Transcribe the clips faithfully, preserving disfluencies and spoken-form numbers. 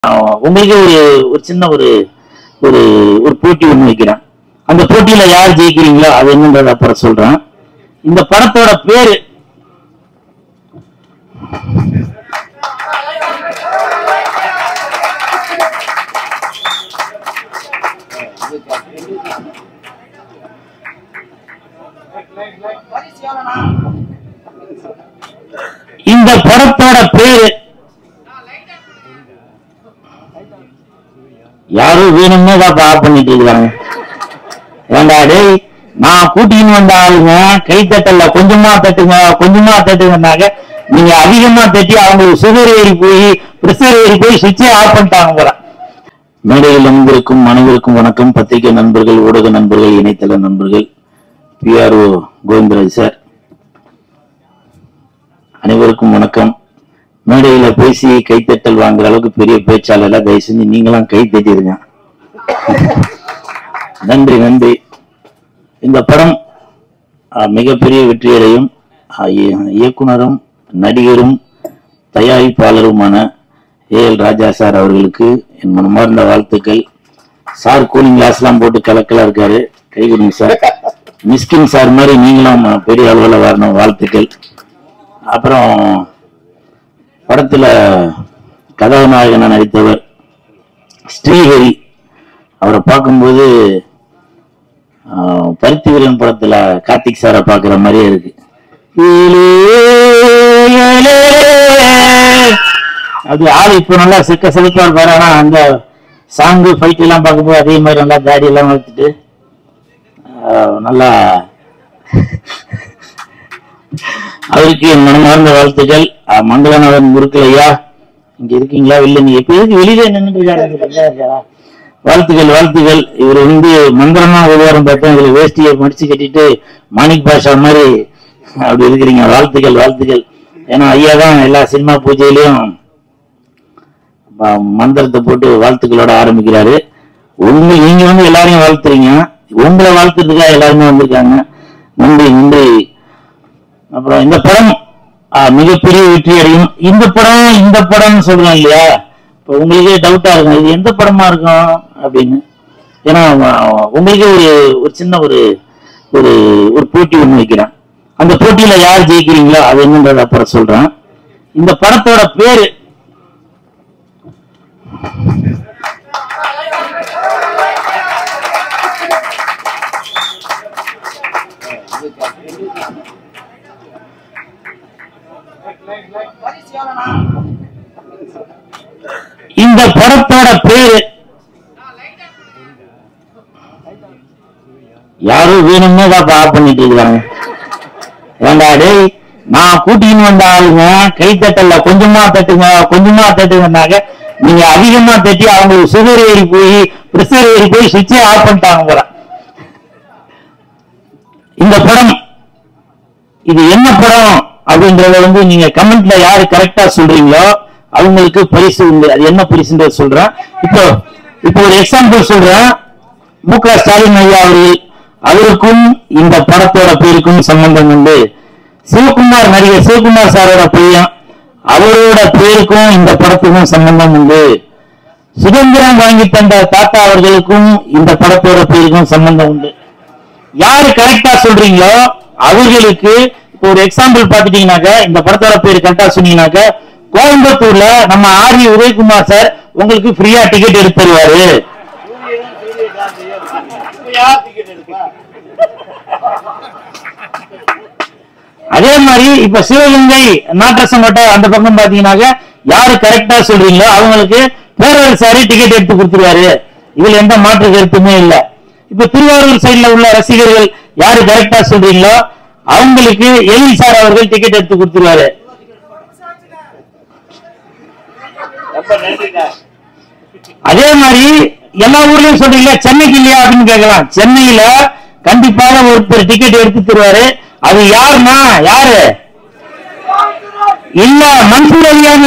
உங்களுக்கு ஒரு ஒரு சின்ன ஒரு ஒரு ஒரு போட்டி ஒண்ணு வைக்கிறேன். அந்த போட்டியில யார் ஜெயிக்கிறீங்களோ அது என்னன்றத அப்புறம் சொல்றேன். இந்த படத்தோட பேரு இந்த படத்தோட பேரு யாரும் வேணும்னே ஆஃப் பண்ணிட்டு இருக்காங்க. ஏண்டா டேய், நான் கூட்டின்னு வந்த ஆளுங்க கை தட்டல, கொஞ்சமா தட்டுங்க கொஞ்சமா தட்டுங்கன்னாக்க நீங்க அதிகமா தட்டி அவங்களுக்கு சுகர் ஏறி போய் பிரஷர் ஏறி போய் சுவிட்சே ஆஃப் பண்ணிட்டாங்க போற. மேடையில் அனைவருக்கும் அனைவருக்கும் வணக்கம். பத்திரிகை நண்பர்கள், ஊடக நண்பர்கள், இணையதள நண்பர்கள், பிஆர்ஓ கோவிந்தராஜ் சார் அனைவருக்கும் வணக்கம். மேடையில பேசி கைத்தட்டல் வாங்குற அளவுக்கு பெரிய பேச்சாளர் தயவு செஞ்சு நீங்களாம் கை தட்டிடுங்க. நன்றி நன்றி. இந்த படம் மிகப்பெரிய வெற்றியடையும். இயக்குனரும் நடிகரும் தயாரிப்பாளருமான ஏ எல் ராஜா சார் அவர்களுக்கு என் மனமார்ந்த வாழ்த்துக்கள். சார் கூலிங் கிளாஸ் எல்லாம் போட்டு கலக்கலா இருக்காரு, கை கொடுங்க சார். மிஸ்கின் சார் மாதிரி நீங்களும் பெரிய அளவில் வரணும், வாழ்த்துக்கள். அப்புறம் படத்துல கதாநாயகனா நடித்தவர் ஸ்ரீஹரி, அவரை பார்க்கும்போது பருத்தி வீரன் படத்துல கார்த்திக் சாரை பார்க்கிற மாதிரியே இருக்கு. அது ஆள் இப்போ நல்லா சிக்க சிறப்பா இருப்பாரு. ஆனா அந்த சாங்கு ஃபைட் எல்லாம் பார்க்கும்போது அதே மாதிரி நல்லா தாடி எல்லாம் வச்சுட்டு நல்லா அவருக்கு என் மனமார்ந்த வாழ்த்துக்கள். மங்களநாதன் முருக்கல் ஐயா இங்க இருக்கீங்களா? வெளில நீ எப்ப எதுக்கு வெளியில நின்று வாழ்த்துக்கள் வாழ்த்துக்கள். இவர் வந்து மந்திரமா விவகாரம் பார்த்தா இதுல வேஷ்டியை மடிச்சு கட்டிட்டு மாணிக் பாஷா மாதிரி அப்படி இருக்கிறீங்க. வாழ்த்துக்கள் வாழ்த்துக்கள். ஏன்னா ஐயா தான் எல்லா சினிமா பூஜையிலையும் மந்திரத்தை போட்டு வாழ்த்துக்களோட ஆரம்பிக்கிறாரு. உங்க நீங்க வந்து எல்லாரையும் வாழ்த்துறீங்க, உங்களை வாழ்த்துறதுக்காக எல்லாருமே வந்திருக்காங்க. நன்றி நன்றி. அப்புறம் இந்த படம் மிகப்பெரிய வெற்றி அடையும். இந்த படம் இந்த படம்னு சொல்றோம் இல்லையா, இப்போ உங்களுக்கே டவுட்டா இருக்கும் இது எந்த படமா இருக்கும் அப்படின்னு. ஏன்னா உங்களுக்கே ஒரு ஒரு சின்ன ஒரு ஒரு ஒரு போட்டி ஒண்ணு வைக்கிறேன். அந்த போட்டியில யார் ஜெயிக்கிறீங்களோ அது என்னன்றத அப்புறம் சொல்றேன். இந்த படத்தோட பேரு இந்த படத்தோட பேரு யாரும் வேணும்னே ஆஃப் பண்ணிட்டு இருக்காங்க. ஏண்டா டேய், நான் கூட்டின்னு வந்த ஆளுங்க கை தட்டல, கொஞ்சமா தட்டுங்க கொஞ்சமா தட்டுங்கன்னாக்க நீங்க அதிகமா தட்டி அவங்களுக்கு சுகர் ஏறி போய் பிரஷர் ஏறி போய் சுவிட்சே ஆஃப் பண்ணிட்டாங்க போற. இந்த படம் இது என்ன படம் அப்படின்றத வந்து நீங்க கமெண்ட்ல யாரு கரெக்டா சொல்றீங்களோ அவங்களுக்கு பரிசு உண்டு. அது என்ன பரிசுன்றது சொல்றேன். இப்போ இப்போ ஒரு எக்ஸாம்பிள் சொல்றேன். மு க ஸ்டாலின் ஐயா அவர்கள், அவருக்கும் இந்த படத்தோட பேருக்கும் சம்பந்தம் உண்டு. சிவகுமார், நடிகர் சிவகுமார் சாரோட பையன், அவரோட பேருக்கும் இந்த படத்துக்கும் சம்பந்தம் உண்டு. சுதந்திரம் வாங்கி தந்த தாத்தா அவர்களுக்கும் இந்த படத்தோட பேருக்கும் சம்பந்தம் உண்டு. யாரு கரெக்டா சொல்றீங்களோ அவர்களுக்கு இப்போ ஒரு எக்ஸாம்பிள் பாத்துட்டீங்கன்னாக்க, இந்த படத்தோட பேரு கரெக்டா சொன்னீங்கன்னாக்க கோயம்புத்தூர்ல நம்ம ஆர் வி உதயகுமார் சார் உங்களுக்கு ஃப்ரீயா டிக்கெட் எடுத்து தருவாரு. அதே மாதிரி இப்ப சிவகங்கை நாட்டரசங்கோட்டை அந்த பக்கம் பாத்தீங்கன்னாக்க யாரு கரெக்டா சொல்றீங்களோ அவங்களுக்கு பேரவர் சாரி டிக்கெட் எடுத்து கொடுத்துருவாரு. இதுல எந்த மாற்று கருத்துமே இல்ல. இப்ப திருவாரூர் சைட்ல உள்ள ரசிகர்கள் யாரு கரெக்டா சொல்றீங்களோ அவங்களுக்கு எழில் சார் அவர்கள் டிக்கெட் எடுத்து கொடுத்துருவாரு. அதே மாதிரி எல்லா ஊர்லயும் சொல்றீங்களா, சென்னைக்கு இல்லையா அப்படின்னு கேட்கலாம். சென்னையில கண்டிப்பாக ஒருத்தர் டிக்கெட் எடுத்து தருவாரு. அது யாருன்னா யாரு இல்ல, மன்சூர் அலியான்.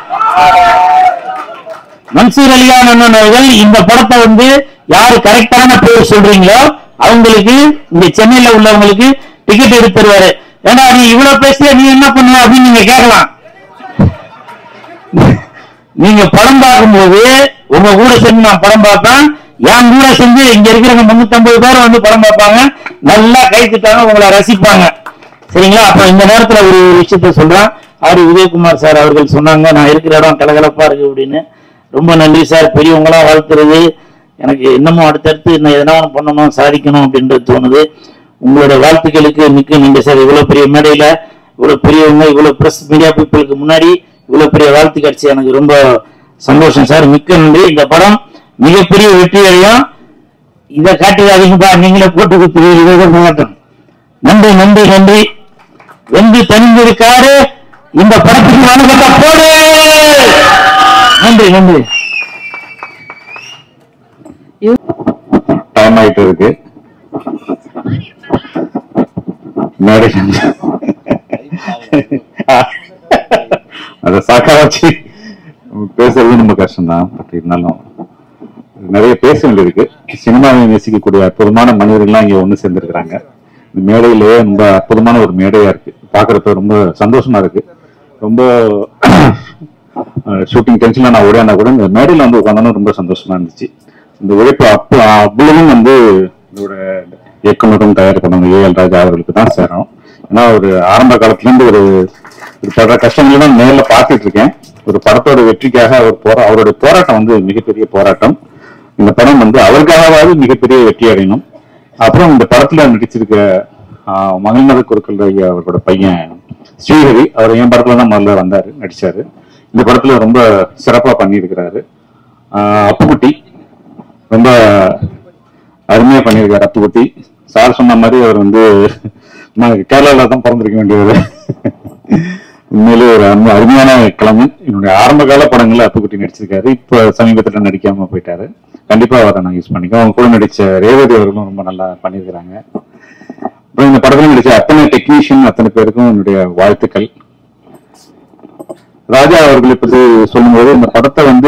மன்சூர் அலியான் அவர்கள் இந்த படத்தை வந்து யாரு கரெக்டான பேர் சொல்றீங்களோ அவங்களுக்கு இந்த சென்னையில உள்ளவங்களுக்கு டிக்கெட் எடுத்து தருவாரு. ஏன்னா நீ இவ்வளவு பேசிய நீ என்ன பண்ணுவ அப்படின்னு நீங்க கேட்கலாம். நீங்க படம் பார்க்கும்போது உங்க கூட சேர்ந்து நான் படம் பார்ப்பேன், என் கூட செஞ்சு இங்க இருக்கிறவங்க முன்னூத்தி ஐம்பது பேர் வந்து படம் பார்ப்பாங்க, நல்லா கைத்துட்டாங்க, உங்களை ரசிப்பாங்க. சரிங்களா? அப்ப இந்த நேரத்துல ஒரு விஷயத்த சொல்றேன். ஆர் உதயகுமார் சார் அவர்கள் சொன்னாங்க, நான் இருக்கிற இடம் கலகலப்பா இருக்கு அப்படின்னு. ரொம்ப நன்றி சார். பெரியவங்களா வாழ்த்துறது எனக்கு இன்னமும் அடுத்தடுத்து நான் எதனா பண்ணணும், சாதிக்கணும் அப்படின்றது தோணுது. உங்களோட வாழ்த்துக்களுக்கு மிக்க நன்றி சார். இவ்வளவு பெரிய மேடையில இவ்வளவு பெரியவங்க, இவ்வளவு பிரஸ் மீடியா பீப்புளுக்கு முன்னாடி இவ்வளவு பெரிய வாழ்த்து காட்சி எனக்கு ரொம்ப சந்தோஷம் சார். மிக்க நன்றி. இந்த படம் மிகப்பெரிய வெற்றி அடையும். இதை காட்டுக்காதீங்கப்பா, நீங்களே போட்டு கொடுத்து. நன்றி நன்றி நன்றி. வென்று தனிந்திருக்காரு இந்த படத்துக்கு வணக்கத்தை போடு. நன்றி நன்றி. டைம் ஆயிட்டு இருக்கு. அதை சாக்கா வச்சு பேசுறது ரொம்ப கஷ்டம்தான். பட் இருந்தாலும் நிறைய பேச வேண்டியிருக்கு. சினிமாவை நேசிக்கக்கூடிய அற்புதமான மனிதர்கள்லாம் இங்க ஒண்ணு சேர்ந்திருக்கிறாங்க. இந்த மேடையிலேயே ரொம்ப அற்புதமான ஒரு மேடையா இருக்கு. பாக்குறப்ப ரொம்ப சந்தோஷமா இருக்கு. ரொம்ப ஷூட்டிங் டென்ஷன்ல நான் ஓடியானா கூட இந்த மேடையில வந்து உட்காந்தாலும் ரொம்ப சந்தோஷமா இருந்துச்சு. இந்த உழைப்பு அப்ப அவ்வளவும் வந்து இதோட இயக்குனரும் தயாரிப்பாளரும் ஏ எல் ராஜா அவர்களுக்கு தான் சேரும். ஏன்னா ஒரு ஆரம்ப காலத்துல இருந்து ஒரு படுற கஷ்டங்கள் தான் நேரில் பார்த்துட்டு இருக்கேன். ஒரு படத்தோட வெற்றிக்காக அவர் போரா அவருடைய போராட்டம் வந்து மிகப்பெரிய போராட்டம். இந்த படம் வந்து அவருக்காகவாவது மிகப்பெரிய வெற்றி அடையணும். அப்புறம் இந்த படத்துல நடிச்சிருக்க மகிழ்நத குருக்கள் ஐயா அவரோட பையன் ஸ்ரீஹரி, அவர் என் படத்துல தான் முதல்ல வந்தாரு, நடிச்சாரு. இந்த படத்துல ரொம்ப சிறப்பா பண்ணியிருக்கிறாரு. ஆஹ் அப்புக்குட்டி ரொம்ப அருமையா பண்ணியிருக்காரு. அப்புக்குட்டி சார் சொன்ன மாதிரி அவர் வந்து கேரளால தான் பிறந்திருக்க வேண்டியவர். உண்மையிலே ஒரு அருமையான கிழமை. என்னுடைய ஆரம்ப கால படங்கள்ல அப்புக்குட்டி நடிச்சிருக்காரு. இப்ப சமீபத்துல நடிக்காம போயிட்டாரு. கண்டிப்பா அவரை நான் யூஸ் பண்ணிக்கோ. அவங்க கூட நடிச்ச ரேவதி அவர்களும் ரொம்ப நல்லா பண்ணியிருக்கிறாங்க. அப்புறம் இந்த படத்துல நடிச்ச அத்தனை டெக்னீஷியன் அத்தனை பேருக்கும் என்னுடைய வாழ்த்துக்கள். ராஜா அவர்களை பற்றி சொல்லும்போது இந்த படத்தை வந்து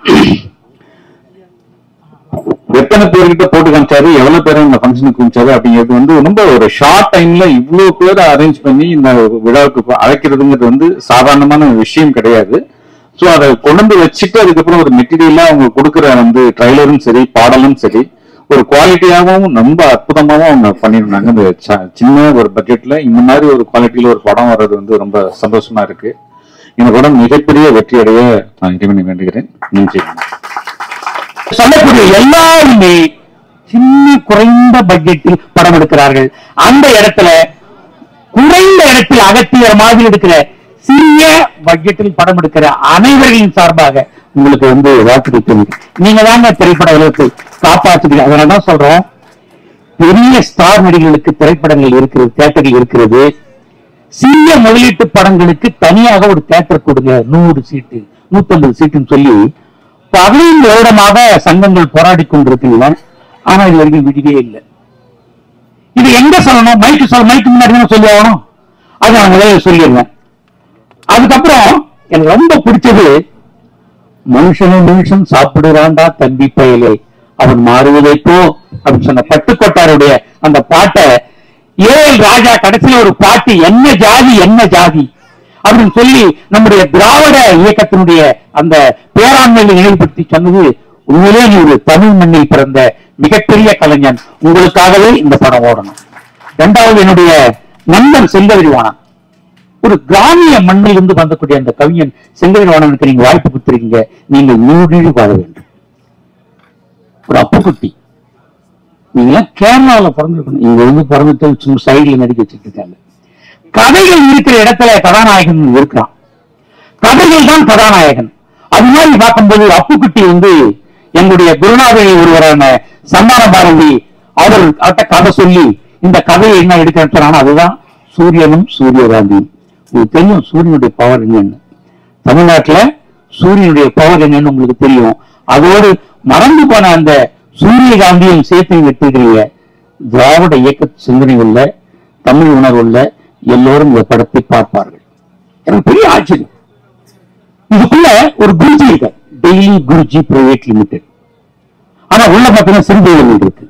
எத்தனை பேர்கிட்ட போட்டு காமிச்சாரு, எவ்வளவு பேரை இந்த ஃபங்க்ஷனுக்கு காமிச்சாரு அப்படிங்கிறது வந்து ரொம்ப ஒரு ஷார்ட் டைம்ல இவ்வளவு பேரை அரேஞ்ச் பண்ணி இந்த விழாவுக்கு அழைக்கிறதுங்கிறது வந்து சாதாரணமான விஷயம் கிடையாது. ஸோ அதை கொண்டு வச்சுட்டு அதுக்கப்புறம் ஒரு மெட்டீரியலா அவங்க கொடுக்குற வந்து ட்ரைலரும் சரி பாடலும் சரி ஒரு குவாலிட்டியாகவும் ரொம்ப அற்புதமாகவும் அவங்க பண்ணியிருந்தாங்க. இந்த சின்ன ஒரு பட்ஜெட்ல இந்த மாதிரி ஒரு குவாலிட்டியில ஒரு படம் வர்றது வந்து ரொம்ப சந்தோஷமா இருக்கு. இந்த படம் மிகப்பெரிய வெற்றி அடைய நான் இறைவனை வேண்டுகிறேன். நன்றி. சொல்லக்கூடிய எல்லாருமே சின்ன குறைந்த பட்ஜெட்டில் படம் எடுக்கிறார்கள். அந்த இடத்துல குறைந்த இடத்தில் அகத்தியர் மாதிரி எடுக்கிற சிறிய பட்ஜெட்டில் படம் எடுக்கிற அனைவரின் சார்பாக உங்களுக்கு வந்து வாழ்த்து. நீங்க தாங்க திரைப்பட உலகத்தை காப்பாற்றுவீங்க. அதனாலதான் சொல்றோம், பெரிய ஸ்டார் நடிகர்களுக்கு திரைப்படங்கள் இருக்கிறது, தியேட்டர்கள் இருக்கிறது. சிறிய முதலீட்டு படங்களுக்கு தனியாக ஒரு தியேட்டர் கொடுங்க, நூறு சீட்டு நூத்தி ஐம்பது சீட்டுன்னு சொல்லி பதினைந்து வருடமாக சங்கங்கள் போராடி கொண்டிருக்கீங்க. ஆனா இது வரைக்கும் விடுவே இல்லை. இது எங்க சொல்லணும்? மைக்கு சொல்ல மைக்கு முன்னாடி சொல்லி ஆகணும். அது நான் முதல்ல சொல்லிடுவேன். அதுக்கப்புறம் எனக்கு ரொம்ப பிடிச்சது, மனுஷனும் மனுஷன் சாப்பிடுறான்டா தம்பி பயலே அவன் மாறுவதை போ அப்படின்னு சொன்ன பட்டுக்கோட்டாருடைய அந்த பாட்டை ஏ எல் ராஜா கடைசியில ஒரு பாட்டு, என்ன ஜாதி என்ன ஜாதி அப்படின்னு சொல்லி நம்முடைய திராவிட இயக்கத்தினுடைய அந்த பேராண்மையை நினைவுபடுத்தி சொன்னது உண்மையிலே நீ ஒரு தமிழ் மண்ணில் பிறந்த மிகப்பெரிய கலைஞன், உங்களுக்காகவே இந்த படம் ஓடணும். இரண்டாவது, என்னுடைய நண்பன் செங்கதிரிவாணன், ஒரு கிராமிய மண்ணில் இருந்து வந்தக்கூடிய அந்த கவிஞன் செங்கதிரிவாணனுக்கு நீங்க வாய்ப்பு கொடுத்திருக்கீங்க. நீங்கள் நூறு வாழ வேண்டும். ஒரு அப்புக்குட்டி, நீங்க கேரளாவில் பிறந்திருக்கணும். இங்க வந்து பிறந்துட்டு சும்மா சைடுல நடிக்க வச்சுட்டு இருக்காங்க. கதைகள் இருக்கிற இடத்துல கதாநாயகன் இருக்கிறான். கதைகள் தான் கதாநாயகன். அது மாதிரி பார்க்கும்போது அப்புக்குட்டி வந்து எங்களுடைய குருநாதரில் ஒருவரான சந்தான பாரதி அவர் அவர்கிட்ட கதை சொல்லி இந்த கதையை என்ன எடுக்கிறேன்னு சொன்னாங்க. அதுதான் சூரியனும் சூரியகாந்தியும். உங்களுக்கு தெரியும் சூரியனுடைய பவர் என்னன்னு. தமிழ்நாட்டுல சூரியனுடைய பவர் என்னன்னு உங்களுக்கு தெரியும். அதோடு மறந்து போன அந்த சூரியகாந்தியும் சேர்த்து எடுத்துக்கிறீங்க. திராவிட இயக்க சிந்தனை உள்ள தமிழ் உணர்வுள்ள எல்லோரும் இந்த படத்தை பார்ப்பார்கள். எனக்கு பெரிய ஆச்சரியம். இதுக்குள்ள ஒரு குருஜி இருக்க, டெய்லி குருஜி பிரைவேட் லிமிடெட். ஆனா உள்ள பார்த்தீங்கன்னா சிறுதொழில் இருக்கு.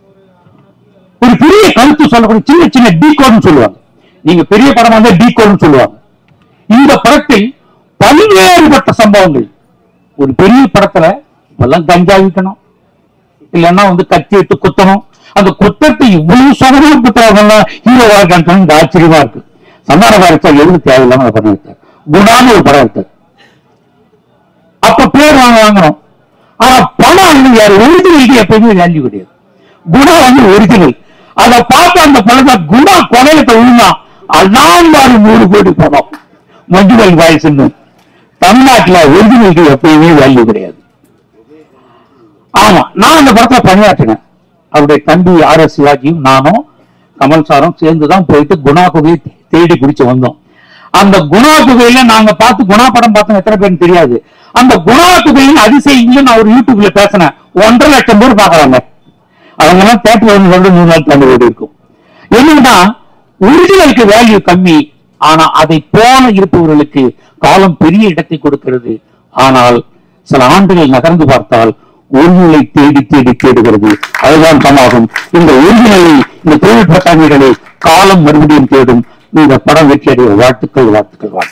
ஒரு பெரிய கருத்து சொல்லக்கூடிய சின்ன சின்ன டீ கோட்னு சொல்லுவாங்க. நீங்க பெரிய படம் வந்து டீ கோட்னு சொல்லுவாங்க. இந்த படத்தில் பல்வேறுபட்ட சம்பவங்கள் ஒரு பெரிய படத்துல இப்பெல்லாம் கஞ்சா விற்கணும், இல்லைன்னா வந்து கத்தி எடுத்து குத்தணும். அந்த குத்தத்தை இவ்வளவு சோதனை குத்துறாங்க ஹீரோவா இருக்கான்னு ஆச்சரியமா இருக்கு. சந்தான பாரதியார் எதுக்கு தேவையில்லாம அதை படம் எடுத்தார். குணான்னு ஒரு படம் எடுத்தார். அப்ப பேர் வாங்க வாங்கணும். ஆனா படம் வந்து யார் ஒரிஜினலுக்கு எப்பயுமே வேல்யூ கிடையாது. குணா வந்து ஒரிஜினல். அதை பார்த்து அந்த படத்தை குணா கொலையத்தை விழுந்தா அதான் மாதிரி நூறு கோடி படம் மஞ்சுமல் வாய்ஸ். தமிழ்நாட்டுல ஒரிஜினலுக்கு எப்பயுமே வேல்யூ கிடையாது. ஆமா, நான் அந்த படத்தை பணியாற்றினேன். அவருடைய தம்பி ஆர் எஸ் சிவாஜியும் நானும் கமல் சாரும் சேர்ந்துதான் போயிட்டு குணா குகையை தேடி பிடிச்சு வந்தோம். அந்த குணா குகையில நாங்க பார்த்து குணா படம் பார்த்தோம். எத்தனை பேருக்கு தெரியாது. அந்த குணா குகையின் அதிசயம் நான் ஒரு யூடியூப்ல பேசினேன். ஒன்றரை லட்சம் பேர் பாக்குறாங்க. அவங்க எல்லாம் தேட்டர் வந்து மூணு நாள் தாண்டி ஓடி இருக்கும். என்னன்னா ஒரிஜினலுக்கு வேல்யூ கம்மி, ஆனா அதை போல இருப்பவர்களுக்கு காலம் பெரிய இடத்தை கொடுக்கிறது. ஆனால் சில ஆண்டுகள் நகர்ந்து பார்த்தால் ஒரிஜினலை தேடி தேடி தேடுகிறது. அதுதான் சமாகும். இந்த ஒரிஜினலை, இந்த தொழில் பட்டாணிகளை காலம் மறுபடியும் தேடும். இந்த படம் வெற்றியடைய வாழ்த்துக்கள் வாழ்த்துக்கள் வாழ்த்துக்கள்.